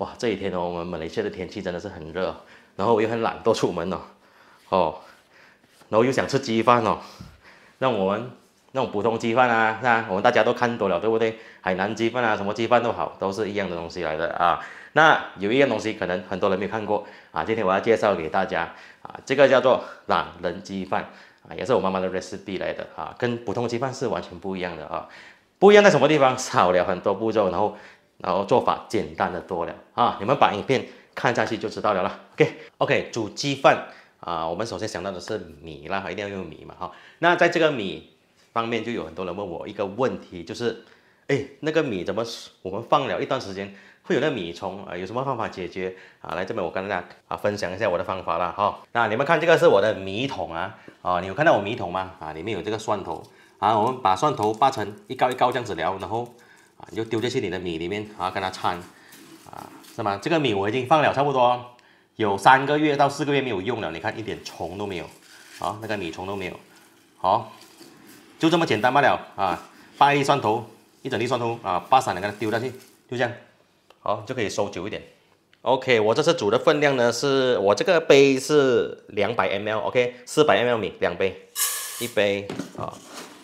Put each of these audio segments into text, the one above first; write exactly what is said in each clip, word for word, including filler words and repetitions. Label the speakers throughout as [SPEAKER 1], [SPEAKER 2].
[SPEAKER 1] 哇，这几天哦，我们马来西亚的天气真的是很热，然后我又很懒惰出门哦，哦，然后又想吃鸡饭哦，让我们那种普通鸡饭啊，那我们大家都看多了，对不对？海南鸡饭啊，什么鸡饭都好，都是一样的东西来的啊。那有一样东西可能很多人没有看过啊，今天我要介绍给大家啊，这个叫做懒人鸡饭啊，也是我妈妈的 recipe 来的啊，跟普通鸡饭是完全不一样的啊。不一样在什么地方？少了很多步骤，然后然后做法简单的多了啊！你们把影片看下去就知道了啦。OK OK， 煮鸡饭啊，我们首先想到的是米啦，一定要用米嘛哈。那在这个米方面，就有很多人问我一个问题，就是，哎，那个米怎么我们放了一段时间会有那米虫啊？有什么方法解决啊？来这边我跟大家啊分享一下我的方法啦哈。那你们看这个是我的米桶啊，啊，你有看到我米桶吗？啊，里面有这个蒜头啊，我们把蒜头扒成一高一高这样子了，然后。啊，你就丢进去你的米里面啊，跟它掺啊，是吗？这个米我已经放了差不多有三个月到四个月没有用了，你看一点虫都没有，啊，那个米虫都没有，好，就这么简单罢了啊，扒一粒蒜头，一整粒蒜头啊，扒散了给它丢下去，就这样，好就可以收久一点。OK， 我这次煮的分量呢，是我这个杯是两百 M L，OK， 四百 M L 米两杯，一杯啊。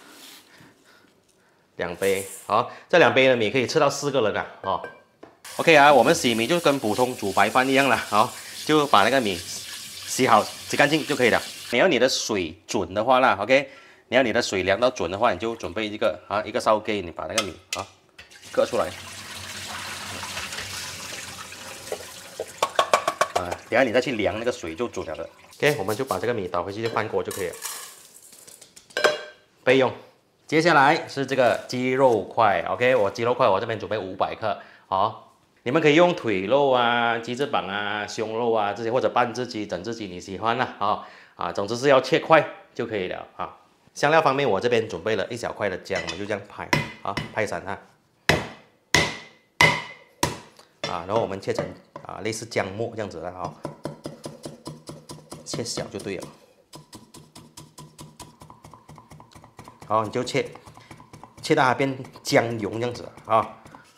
[SPEAKER 1] 两杯，好，这两杯的米可以吃到四个人啊，哦 ，OK 啊，我们洗米就跟普通煮白饭一样了，好，就把那个米洗好、洗干净就可以了。你要你的水准的话啦 ，OK， 你要你的水量到准的话，你就准备一个啊一个烧给你把那个米啊割出来，啊，等下你再去量那个水就准了的。OK， 我们就把这个米倒回去就翻锅就可以了，备用。接下来是这个鸡肉块 ，OK， 我鸡肉块我这边准备五百克，好，你们可以用腿肉啊、鸡翅膀啊、胸肉啊这些，或者半只鸡、整只鸡你喜欢啦，啊啊，总之是要切块就可以了啊。香料方面，我这边准备了一小块的姜，我们就这样拍，啊，拍散它，啊，然后我们切成啊类似姜末这样子的哈，切小就对了。好，你就切，切到它变姜蓉这样子啊。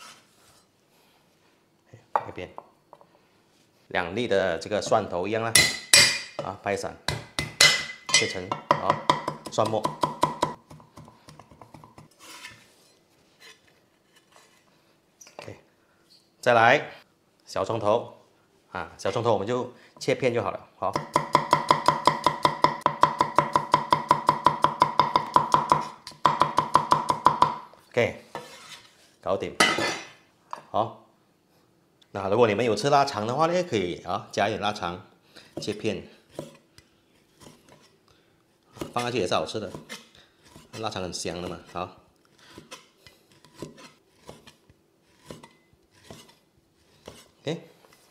[SPEAKER 1] 那边两粒的这个蒜头一样啦，啊，拍散，切成啊蒜末。OK， 再来小葱头啊，小葱头我们就切片就好了，好。OK， 搞定。好，那如果你们有吃腊肠的话呢，可以啊加一点腊肠，切片，放下去也是好吃的。腊肠很香的嘛，好。OK，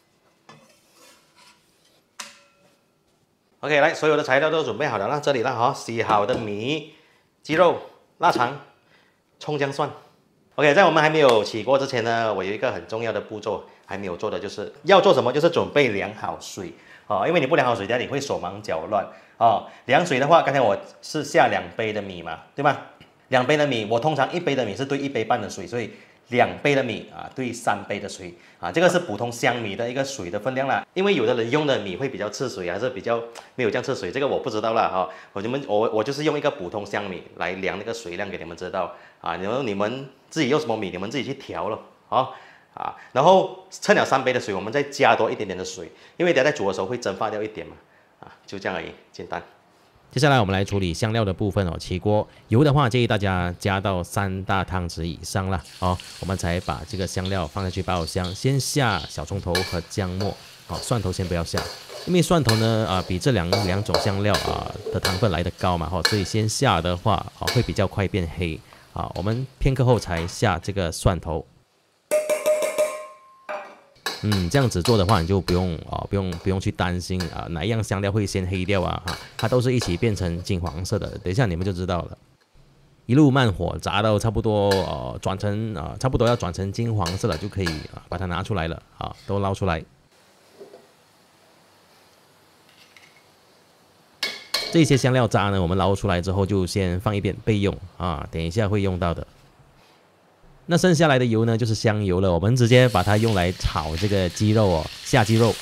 [SPEAKER 1] OK， 来，所有的材料都准备好了，那这里了哈，洗好的米、鸡肉、腊肠。葱姜蒜 ，OK， 在我们还没有起锅之前呢，我有一个很重要的步骤还没有做的，就是要做什么？就是准备量好水哦，因为你不量好水，等下你会手忙脚乱哦。量水的话，刚才我是下两杯的米嘛，对吧？两杯的米，我通常一杯的米是兑一杯半的水，所以两杯的米啊兑三杯的水啊，这个是普通香米的一个水的分量啦。因为有的人用的米会比较吃水，还是比较没有这样吃水，这个我不知道啦哈、哦。我你们我我就是用一个普通香米来量那个水量给你们知道。啊，然后你们自己用什么米，你们自己去调了，啊啊，然后称了三杯的水，我们再加多一点点的水，因为等下在煮的时候会蒸发掉一点嘛，啊，就这样而已，简单。
[SPEAKER 2] 接下来我们来处理香料的部分哦。起锅油的话，建议大家加到三大汤匙以上啦，哦，我们才把这个香料放下去爆香。先下小葱头和姜末，哦，蒜头先不要下，因为蒜头呢啊、呃、比这两两种香料啊、呃、的糖分来得高嘛，哈、哦，所以先下的话啊、哦、会比较快变黑。啊，我们片刻后才下这个蒜头。嗯，这样子做的话，你就不用啊，不用不用去担心啊，哪一样香料会先黑掉啊？哈，它都是一起变成金黄色的，等一下你们就知道了。一路慢火炸到差不多呃转成啊、呃、差不多要转成金黄色了，就可以啊把它拿出来了啊，都捞出来。这些香料渣呢，我们捞出来之后就先放一边备用啊，等一下会用到的。 那剩下来的油呢，就是香油了，我们直接把它用来炒这个鸡肉哦，下鸡肉。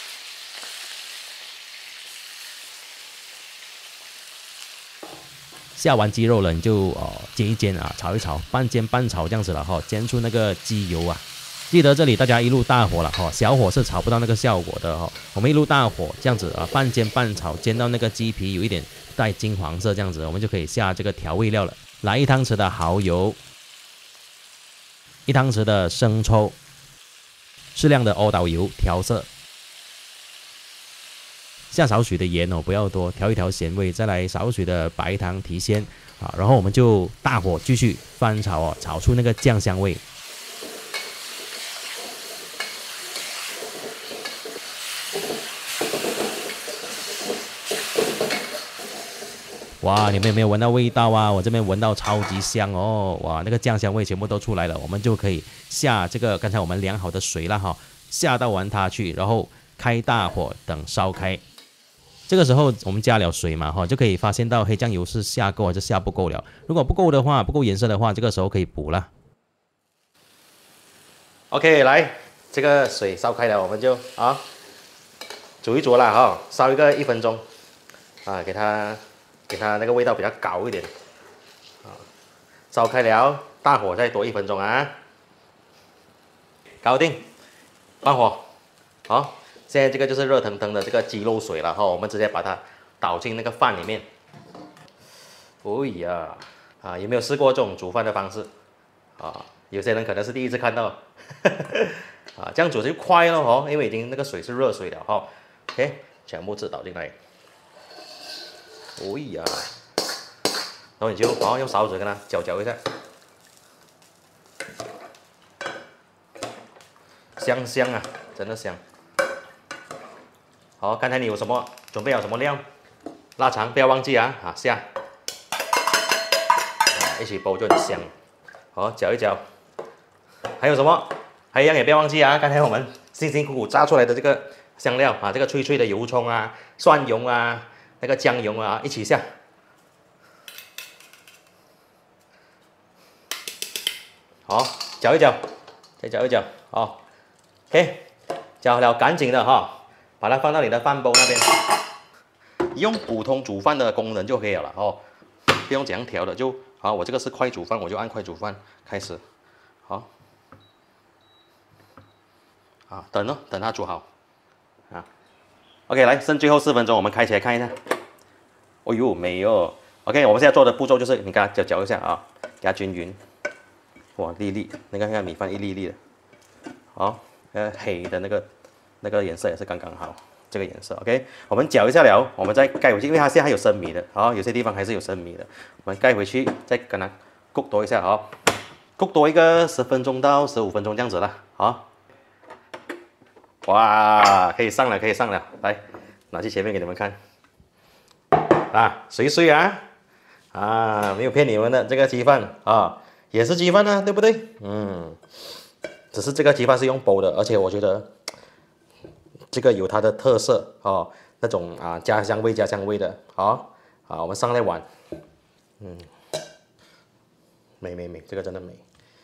[SPEAKER 2] 下完鸡肉了，你就哦煎一煎啊，炒一炒，半煎半炒这样子了哈、哦，煎出那个鸡油啊。记得这里大家一路大火了哈、哦，小火是炒不到那个效果的哈、哦。我们一路大火这样子啊，半煎半炒，煎到那个鸡皮有一点带金黄色这样子，我们就可以下这个调味料了。来一汤匙的蚝油，一汤匙的生抽，适量的阿导油调色。下少许的盐哦，不要多，调一调咸味，再来少许的白糖提鲜啊，然后我们就大火继续翻炒哦，炒出那个酱香味。哇，你们有没有闻到味道啊？我这边闻到超级香哦！哇，那个酱香味全部都出来了，我们就可以下这个刚才我们量好的水了哈，下到完它去，然后开大火等烧开。这个时候我们加了水嘛哈，就可以发现到黑酱油是下够还是下不够了。如果不够的话，不够颜色的话，这个时候可以补了。
[SPEAKER 1] OK， 来，这个水烧开了，我们就啊煮一煮啦哈，烧一个一分钟啊，给它给它那个味道比较高一点啊。烧开了，大火再多一分钟啊，搞定，关火，好。现在这个就是热腾腾的这个鸡肉水了哈，我们直接把它倒进那个饭里面。哦呀，啊，有没有试过这种煮饭的方式？啊，有些人可能是第一次看到，啊，这样煮就快了哦，因为已经那个水是热水了哈。OK， 全部汁倒进来。哦呀，然后你就哦用勺子跟它搅搅一下，香香啊，真的香。好，刚才你有什么准备好什么料？腊肠不要忘记啊，啊下，啊一起煲就很香。好，搅一搅。还有什么？还有一样也不要忘记啊，刚才我们辛辛苦苦炸出来的这个香料啊，这个脆脆的油葱啊、蒜蓉啊、那个姜蓉啊，一起下。好，搅一搅，再搅一搅。好 ，OK， 搅好了，赶紧的哈。把它放到你的饭煲那边，用普通煮饭的功能就可以了哦，不用怎样调的，就好。我这个是快煮饭，我就按快煮饭开始，好，啊，等哦，等它煮好，啊 ，OK， 来，剩最后四分钟，我们开起来看一下。哦呦，没有 ，OK， 我们现在做的步骤就是，你看搅搅一下啊，给它均匀，哇，粒粒，你看看米饭一粒粒的，好，呃，黑的那个。那个颜色也是刚刚好，这个颜色 ，OK， 我们搅一下了，我们再盖回去，因为它现在还有生米的，好，有些地方还是有生米的，我们盖回去，再跟它焗多一下，好，焗多一个十分钟到十五分钟这样子了，好，哇，可以上了，可以上了，来，拿去前面给你们看，啊，水水啊，啊，没有骗你们的，这个鸡饭啊，也是鸡饭啊，对不对？嗯，只是这个鸡饭是用煲的，而且我觉得。这个有它的特色哦，那种啊家乡味家乡味的，好，好，我们上来碗，嗯，美美美，这个真的美，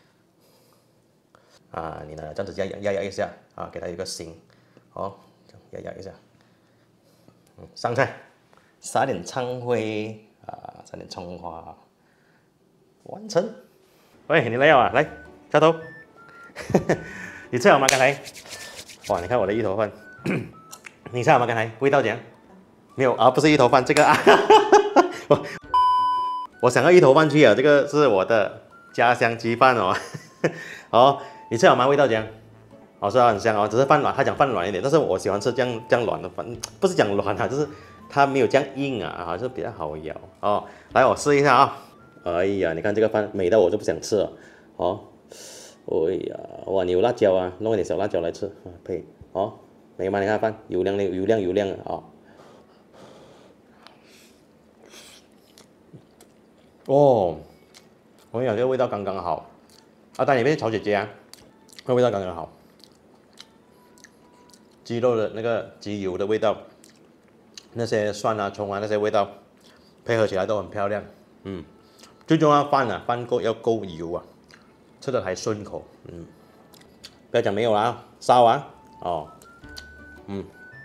[SPEAKER 1] 啊，你呢这样子压压压压一下啊，给它一个形，好，压压一下，嗯，上菜，撒点葱灰啊，撒点葱花，完成。喂，你来了啊，来，下头，你吃好吗？刚才，哇，你看我的芋头饭。你猜好吗？刚才味道怎样？没有啊，不是芋头饭，这个啊，我我想要芋头饭去啊，这个是我的家乡鸡饭哦。好，你猜好吗？味道怎样？好吃啊，很香哦，只是饭软，他讲饭软一点，但是我喜欢吃这样这样软的饭，不是讲软啊，就是它没有这样硬啊，啊，就比较好咬哦。来，我试一下啊。哎呀，你看这个饭美到我就不想吃了，哦，哎呀，哇，你有辣椒啊，弄一点小辣椒来吃啊，配哦。美吗？你看饭油亮的油亮油亮的啊！哦，我跟你讲，这个味道刚刚好。啊，当然里面炒姐姐啊，这味道刚刚好。鸡肉的那个鸡油的味道，那些蒜啊、葱啊那些味道，配合起来都很漂亮。嗯，最重要饭啊，饭够要够油啊，吃吃的还顺口，嗯，不要讲没有啦，烧啊，哦，嗯，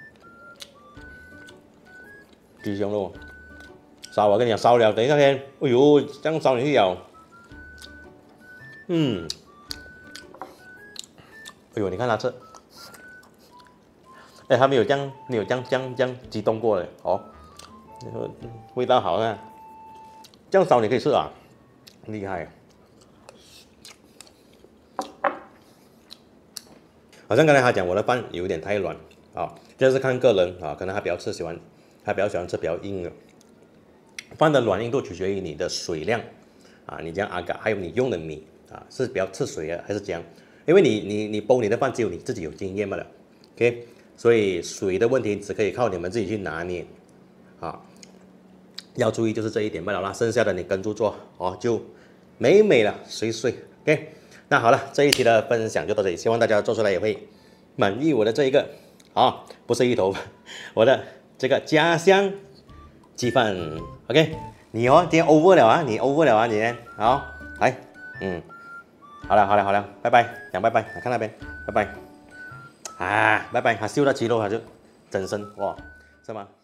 [SPEAKER 1] 鸡胸肉，烧我跟你讲烧了，等一下先，哎呦，这样烧你去咬，嗯，哎呦，你看它这，哎，还没有这样，没有这样这样这样激动过嘞，哦，味道好啊，这样烧你可以吃啊，厉害。好像刚才他讲我的饭有点太软啊，这是看个人啊，可能他比较吃喜欢，他比较喜欢吃比较硬的。饭的软硬度取决于你的水量啊，你将阿嘎还有你用的米啊是比较吃水啊还是怎样？因为你你你煲你的饭只有你自己有经验罢了 ，OK， 所以水的问题只可以靠你们自己去拿捏啊，要注意就是这一点罢了啦，剩下的你跟住做哦，就美美了，水水 OK。那好了，这一期的分享就到这里，希望大家做出来也会满意我的这一个啊，不是一头，我的这个家乡鸡饭 ，OK， 你哦，今天 over 了啊，你 over 了啊，你好，来，嗯，好了好了好了，拜拜，讲拜拜，看那边，拜拜，啊，拜拜，他秀到肌肉他就整身哇，是吗？